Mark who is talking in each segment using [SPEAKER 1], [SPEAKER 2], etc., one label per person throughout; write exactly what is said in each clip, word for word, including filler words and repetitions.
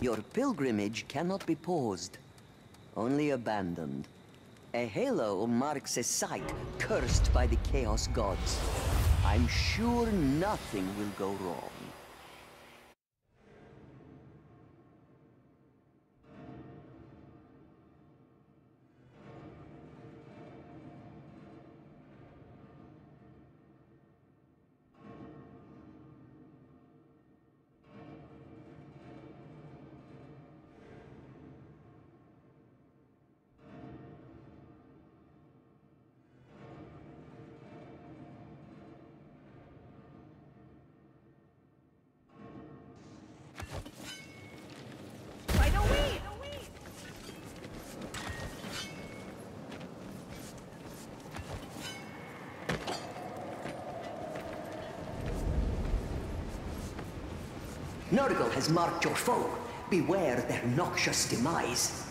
[SPEAKER 1] Your pilgrimage cannot be paused, only abandoned. A halo marks a site cursed by the Chaos Gods. I'm sure nothing will go wrong. Nurgle has marked your foe. Beware their noxious demise.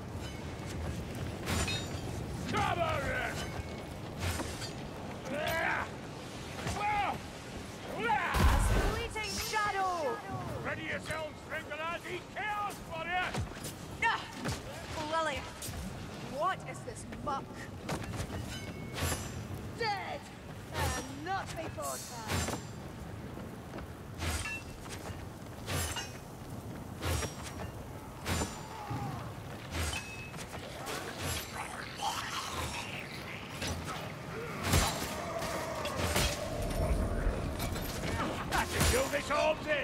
[SPEAKER 2] Cover it!
[SPEAKER 3] A fleeting shadow!
[SPEAKER 2] Ready yourselves, Ringalati! Chaos warrior!
[SPEAKER 3] Ah! Lily, what is this muck? Dead! And not before time.
[SPEAKER 2] Do this all day!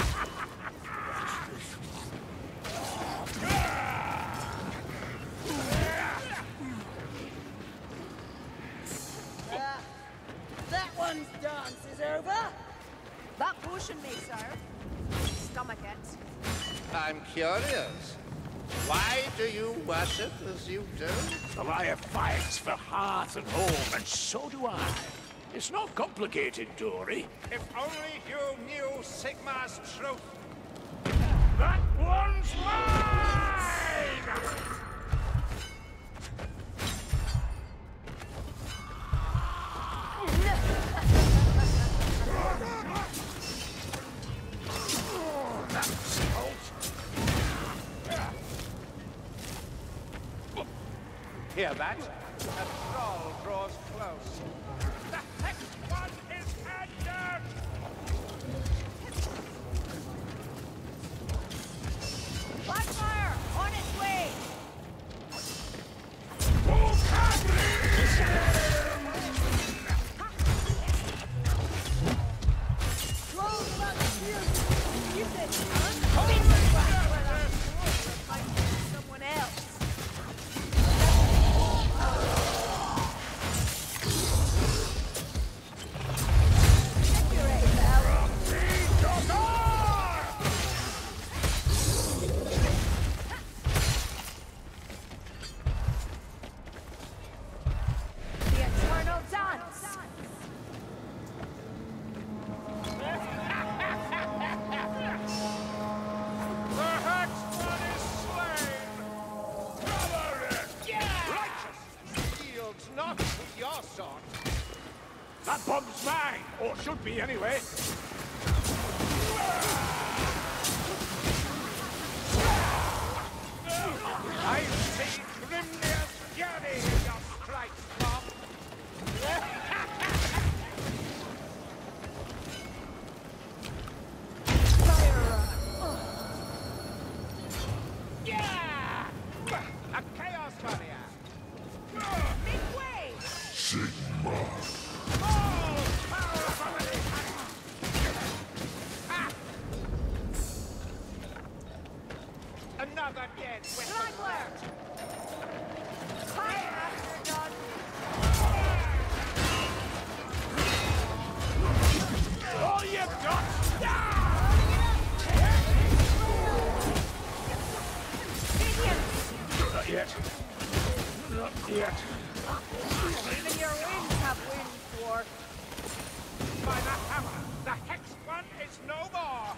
[SPEAKER 3] Uh, that one's dance is over. That potion may serve. Stomach it.
[SPEAKER 4] I'm curious. Why do you worship as you do?
[SPEAKER 2] Goliath fights for hearth and home, and so do I. It's not complicated, Dory.
[SPEAKER 4] If only you knew Sigmar's truth.
[SPEAKER 2] That one's mine!
[SPEAKER 4] Hear that? A troll draws close.
[SPEAKER 2] The hex one is ended!
[SPEAKER 3] Blackfire! On its way!
[SPEAKER 2] Who can reach him?
[SPEAKER 3] Close that shield! Use it! Uncover where that sword might be someone else!
[SPEAKER 2] That bomb's mine! Or should be, anyway.
[SPEAKER 4] I see Grimnir's fury in your strikes, Bob. Yeah! A chaos warrior.
[SPEAKER 3] Make way!
[SPEAKER 2] All power from the
[SPEAKER 4] Another dead weapon.
[SPEAKER 3] Blackfire! Fire after God!
[SPEAKER 2] all you've got! Not yet. Not yet.
[SPEAKER 3] Even your wings have wings, dwarf.
[SPEAKER 4] By the hammer, the hex one is no more.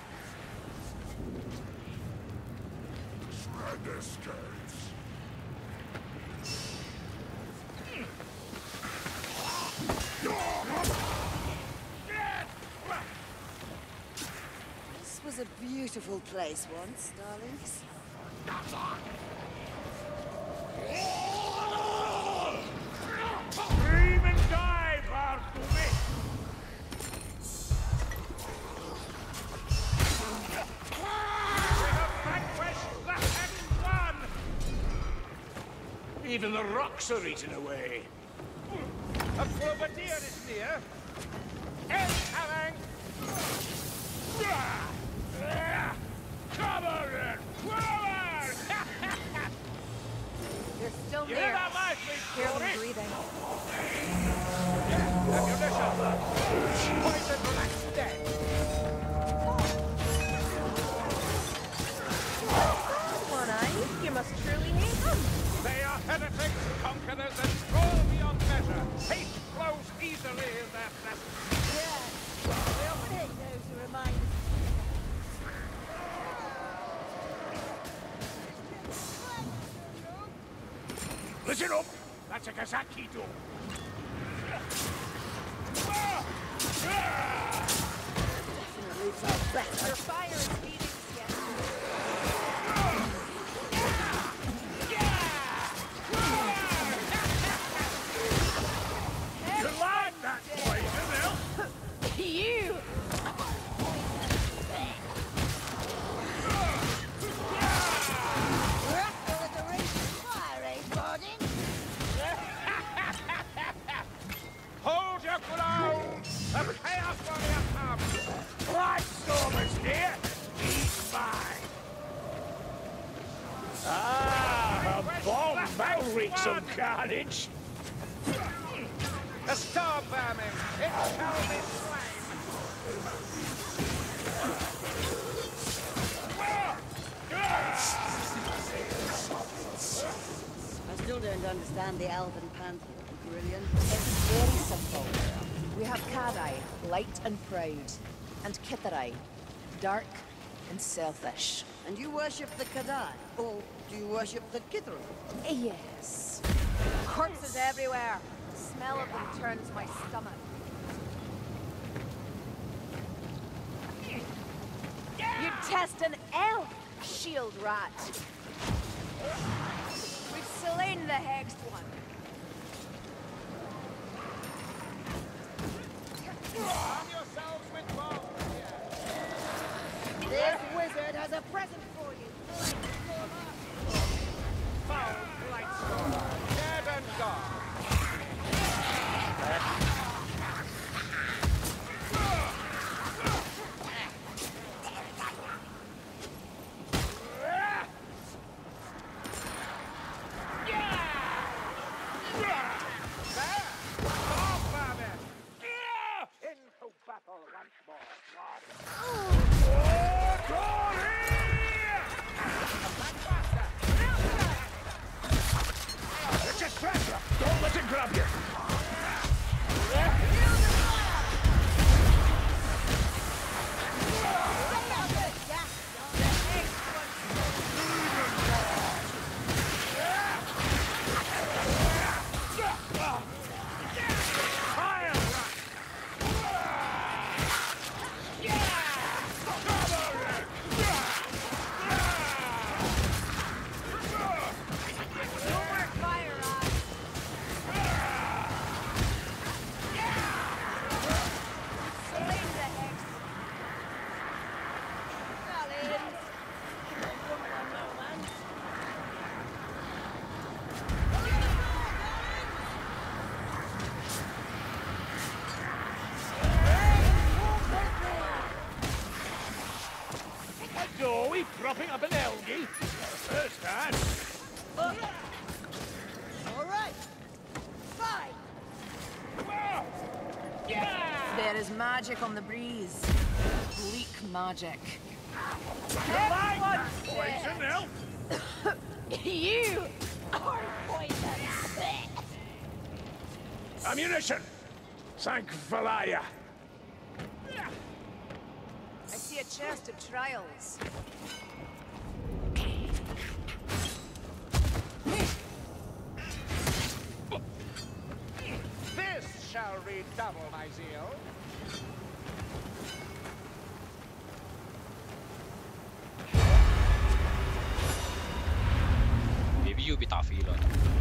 [SPEAKER 2] Shred escapes.
[SPEAKER 3] This was a beautiful beautiful place once, darlings.
[SPEAKER 4] Scream and die, Bartholomew! We have vanquished the Hex One!
[SPEAKER 2] Even the rocks are eaten away.
[SPEAKER 4] A Cloverdeer is near. Incoming!
[SPEAKER 2] Cover it! Forward!
[SPEAKER 3] They're still
[SPEAKER 4] You hear
[SPEAKER 3] there.
[SPEAKER 4] that lively,
[SPEAKER 3] Hear them
[SPEAKER 4] Glory?
[SPEAKER 3] breathing.
[SPEAKER 4] Ammunition! Poison relax dead!
[SPEAKER 3] One eye. You must truly hate them.
[SPEAKER 4] They are heretics, conquerors, and cruel beyond measure. Hate flows easily in their presence.
[SPEAKER 3] Yeah. We often hate those who remind us.
[SPEAKER 2] Listen up! That's a Kazaki door.
[SPEAKER 3] Definitely felt better. Your fire is beating
[SPEAKER 2] You like that poison, Elf?
[SPEAKER 3] You! Rattle at the raging fire, eh, Gordon?
[SPEAKER 4] Hold your ground! The Chaos Warrior comes!
[SPEAKER 2] Blightstormers, dear! He's mine! Ah, a bomb! That'll wreak some carnage!
[SPEAKER 4] The storm vermin! It shall be slain!
[SPEAKER 3] I still don't understand the elven pantheon, Brilliant.
[SPEAKER 5] It's very simple. We have Kadai, light and proud, and Kitharai, dark and selfish.
[SPEAKER 3] And you worship the Kadai? Or do you worship the Kithra?
[SPEAKER 5] Yes.
[SPEAKER 3] Corpses everywhere.
[SPEAKER 5] The smell of them turns my stomach. You'd test an elf, shield rat. We've slain the hexed one.
[SPEAKER 4] Arm yourselves with bows!
[SPEAKER 3] This wizard has a present for you.
[SPEAKER 4] Foul Blightstorm! Dead and gone! Into battle once more, Lord.
[SPEAKER 2] It's a treasure! Don't let it grab you! Joey propping up an Elgie. First hand.
[SPEAKER 3] All right. Fine.
[SPEAKER 5] There is magic on the breeze. Bleak magic.
[SPEAKER 2] Like that poison, Elf!
[SPEAKER 3] You are poison.
[SPEAKER 2] Ammunition! Sanctifalaya!
[SPEAKER 5] I see a chest of trials.
[SPEAKER 4] This shall redouble my zeal.
[SPEAKER 6] bitaw filon.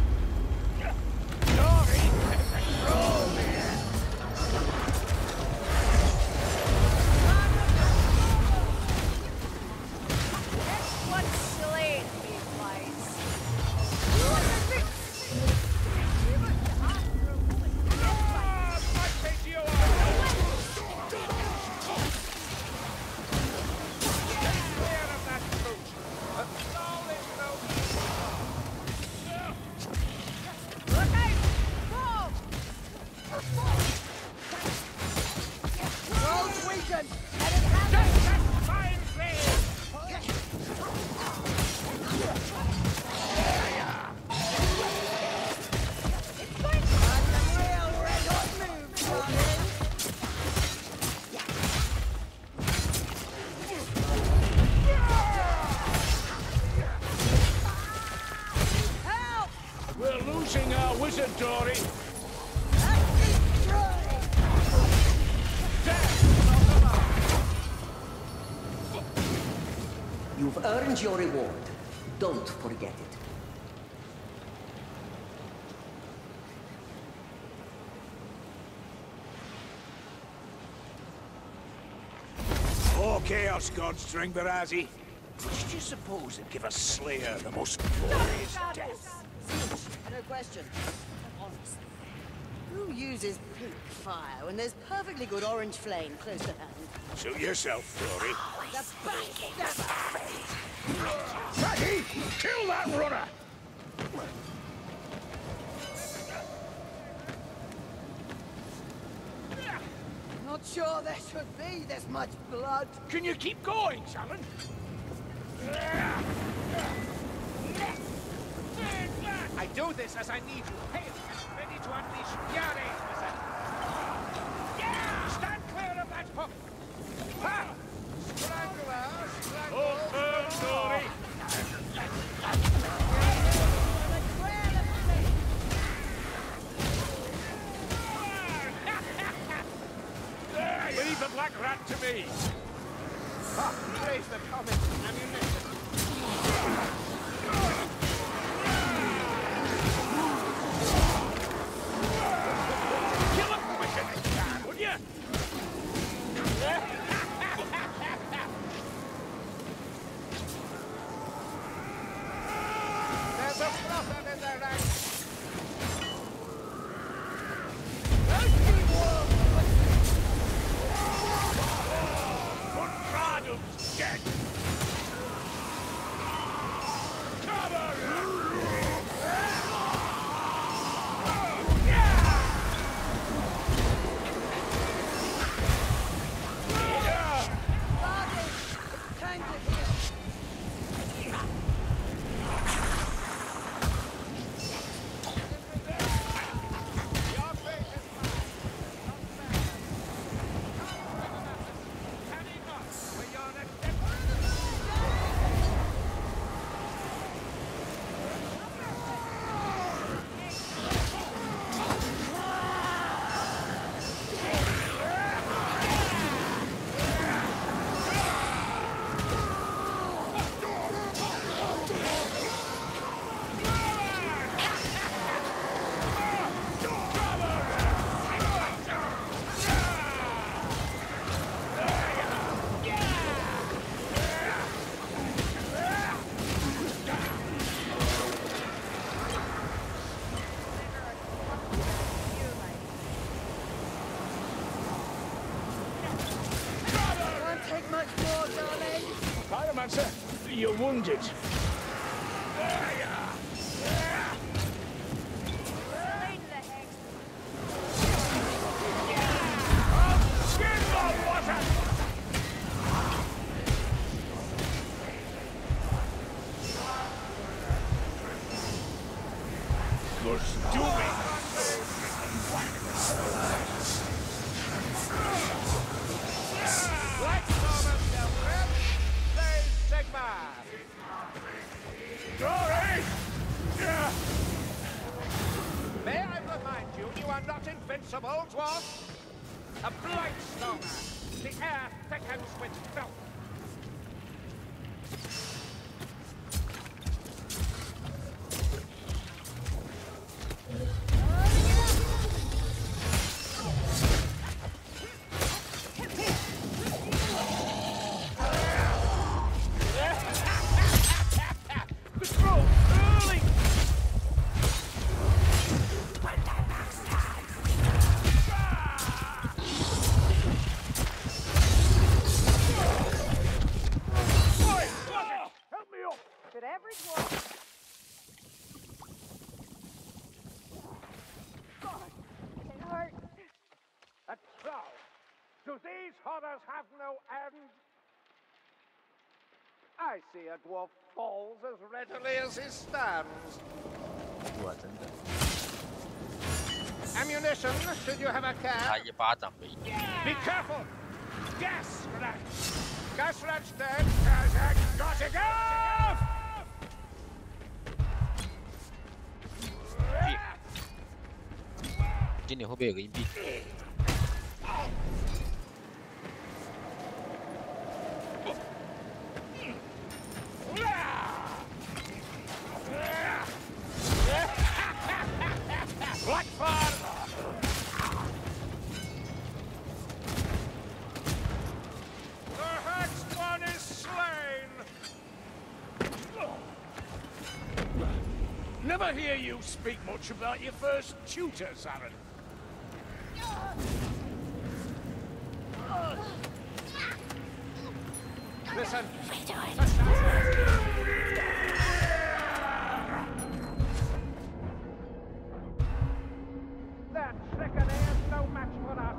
[SPEAKER 1] You've earned your reward. Don't forget it.
[SPEAKER 2] Oh, Chaos God, Stringbarazzi. Which do you suppose would give a Slayer the most glorious death?
[SPEAKER 3] No question. Honestly. Who uses pink fire when there's perfectly good orange flame close to hand?
[SPEAKER 2] Suit yourself, Fury.
[SPEAKER 3] The backstabber!
[SPEAKER 2] Raggy! Kill that runner!
[SPEAKER 3] Not sure there should be this much blood.
[SPEAKER 2] Can you keep going, Shannon?
[SPEAKER 4] I do this as I need you. Hail, ready to unleash Yare, yeah! Stand clear of that hook! Ha! Strangler, strangler!
[SPEAKER 2] Oh, firm, Fury!
[SPEAKER 4] Leave the black rat to me! Ha! Raise the comet ammunition!
[SPEAKER 2] Kill him quick as you can, would you?
[SPEAKER 4] There's a prophet in their ranks!
[SPEAKER 2] Radum's dead! Cover!
[SPEAKER 3] Time to heal.
[SPEAKER 4] Your fate is mine. Not fair. Can he not? When you're at death.
[SPEAKER 3] Can't take much more, darling.
[SPEAKER 2] Pyromancer, you're wounded.
[SPEAKER 4] Black Stormer shall grab, save Sigma!
[SPEAKER 2] Glory!
[SPEAKER 4] May I remind you, you are not invincible, dwarf? A blight stormer. The air thickens with filth.
[SPEAKER 5] every dwarf. God, it hurts.
[SPEAKER 4] And so, do these horrors have no end? I see a dwarf falls as readily as he stands.
[SPEAKER 6] 哇，真的，
[SPEAKER 4] Ammunition, should you have a
[SPEAKER 6] 他
[SPEAKER 4] care?
[SPEAKER 6] 一巴掌被。
[SPEAKER 4] Be careful! Gas rat! Gas rat's dead! Got to go!
[SPEAKER 6] 今年会不会有个硬币？
[SPEAKER 4] Blackfire! The hex one is slain!
[SPEAKER 2] Never hear you speak much about your first tutor, Saren.
[SPEAKER 4] Listen. That second air's no match for us.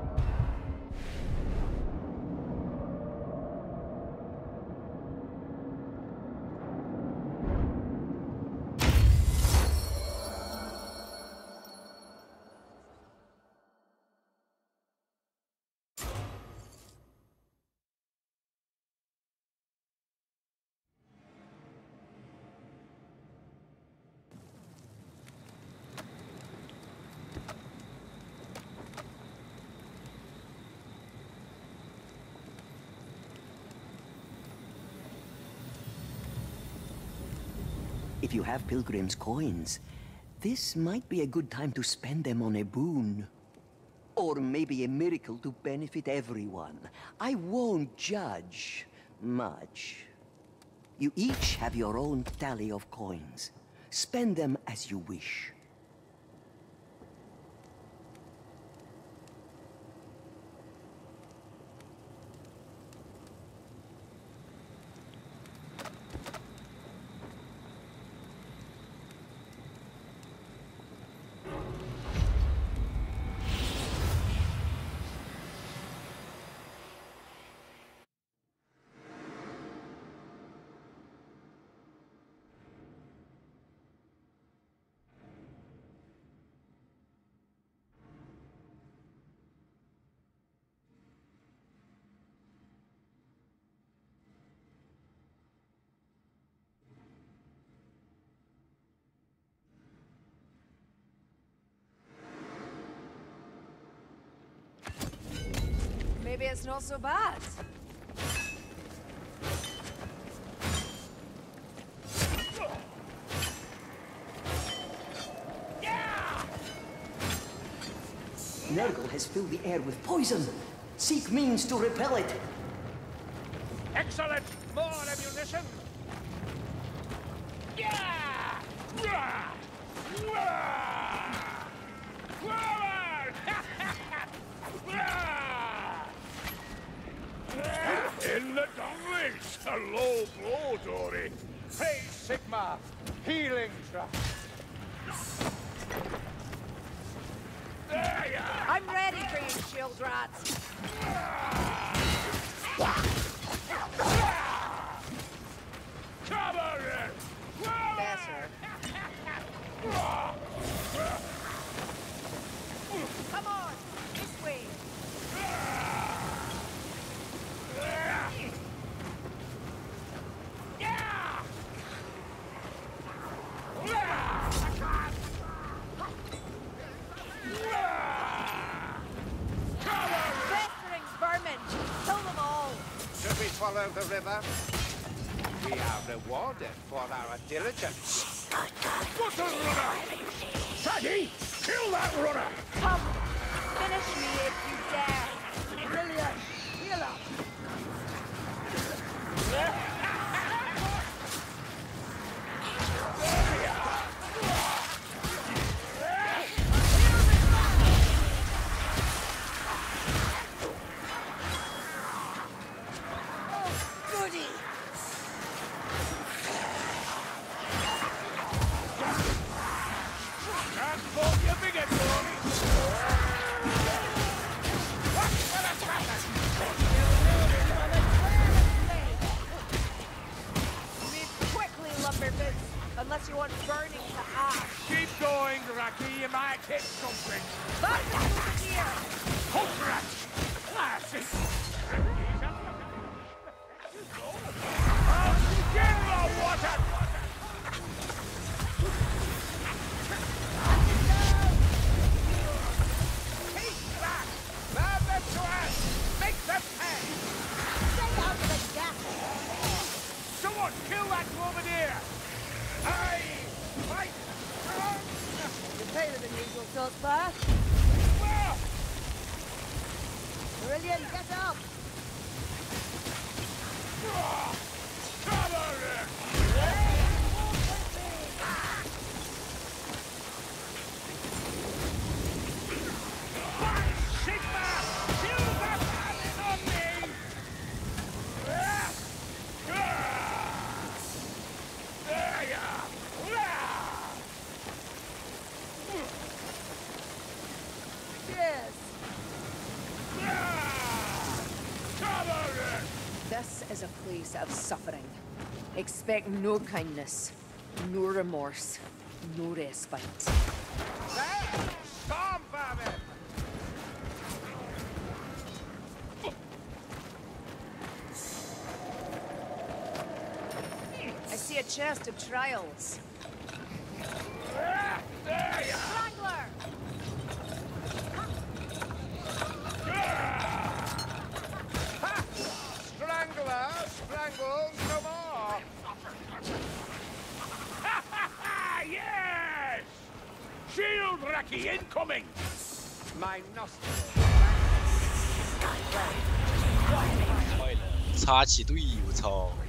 [SPEAKER 1] If you have Pilgrim's coins, this might be a good time to spend them on a boon. Or maybe a miracle to benefit everyone. I won't judge much. You each have your own tally of coins. Spend them as you wish.
[SPEAKER 5] Maybe it's not so bad.
[SPEAKER 1] Nurgle has filled the air with poison. Seek means to repel it.
[SPEAKER 4] Excellent! More ammunition! Yeah! Rah! Rah! Forward! Rah!
[SPEAKER 2] In the dumplings! A low blow, Dory.
[SPEAKER 4] Praise Sigma! Healing trust!
[SPEAKER 2] There you are!
[SPEAKER 5] I'm ready for you, shield rats.
[SPEAKER 2] Cover it!
[SPEAKER 5] Better. Come on, this way. Vesterings, vermin, kill them all.
[SPEAKER 4] Should we follow the river? We are rewarded for our diligence.
[SPEAKER 2] What's a runner? Shaggy, kill that runner!
[SPEAKER 5] Come, finish me if you dare.
[SPEAKER 3] Brilliant! Heal up!
[SPEAKER 5] Goody. lumber boots, unless you want burning to ash.
[SPEAKER 4] Keep going, Raki. You might hit something.
[SPEAKER 5] Back over here!
[SPEAKER 4] Hold rat! Ah, see. Oh, get the water! Keep back! Now them to us! Make them pay!
[SPEAKER 3] Stay out of the gap!
[SPEAKER 4] Someone kill that woman here! Aye! Fight!
[SPEAKER 3] You're paler than usual, Saltzpyre.
[SPEAKER 4] Well,
[SPEAKER 3] Brilliant, get up!
[SPEAKER 4] cover it! Sigma! You got it on me! There ya!
[SPEAKER 3] Cheers!
[SPEAKER 4] Cover it!
[SPEAKER 5] This is a place of suffering. Expect no kindness, no remorse, no respite.
[SPEAKER 4] There! Storm vermin!
[SPEAKER 5] I see a chest of trials.
[SPEAKER 4] There ya!
[SPEAKER 5] Strangler!
[SPEAKER 4] Ha! Strangler, strangled no more! Ha ha ha! Yes! Shield Raki incoming! My nostrils.
[SPEAKER 6] 坏了，插起队，我操！